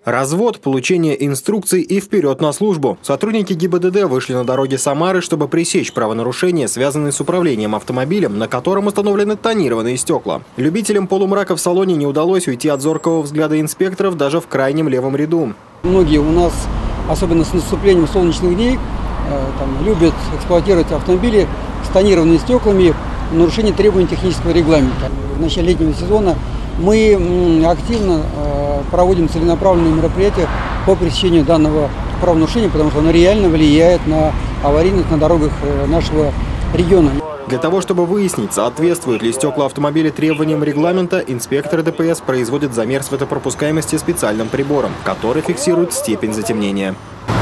Развод, получение инструкций и вперед на службу. Сотрудники ГИБДД вышли на дороги Самары, чтобы пресечь правонарушения, связанные с управлением автомобилем, на котором установлены тонированные стекла. Любителям полумрака в салоне не удалось уйти от зоркого взгляда инспекторов даже в крайнем левом ряду. Многие у нас, особенно с наступлением солнечных дней, любят эксплуатировать автомобили с тонированными стеклами в нарушении требований технического регламента. В начале летнего сезона мы активно проводим целенаправленные мероприятия по пресечению данного правонарушения, потому что оно реально влияет на аварийность на дорогах нашего региона. Для того, чтобы выяснить, соответствуют ли стекла автомобиля требованиям регламента, инспекторы ДПС производят замер светопропускаемости специальным прибором, который фиксирует степень затемнения.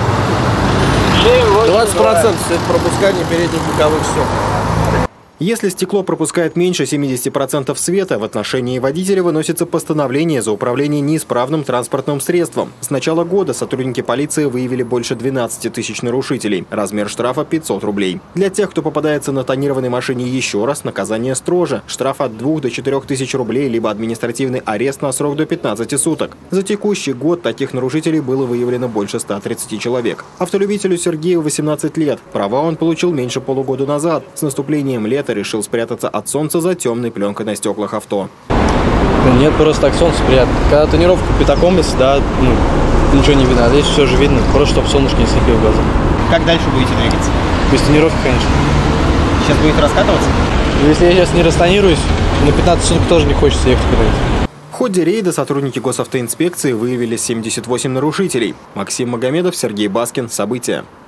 20% светопропускания передних боковых стекол. Если стекло пропускает меньше 70% света, в отношении водителя выносится постановление за управление неисправным транспортным средством. С начала года сотрудники полиции выявили больше 12 тысяч нарушителей. Размер штрафа – 500 рублей. Для тех, кто попадается на тонированной машине еще раз, наказание строже. Штраф от 2 до 4 тысяч рублей, либо административный арест на срок до 15 суток. За текущий год таких нарушителей было выявлено больше 130 человек. Автолюбителю Сергею 18 лет. Права он получил меньше полугода назад. С наступлением лета решил спрятаться от солнца за темной пленкой на стеклах авто. Нет, просто так солнце приятно. Когда тонировка пятаком, да, ничего не видно, а здесь все же видно, просто чтобы солнышко не слепило глаза. Как дальше будете двигаться? Без тонировки, конечно. Сейчас будете раскатываться? Если я сейчас не растонируюсь, на 15 суток тоже не хочется ехать куда-нибудь. В ходе рейда сотрудники госавтоинспекции выявили 78 нарушителей. Максим Магомедов, Сергей Баскин. События.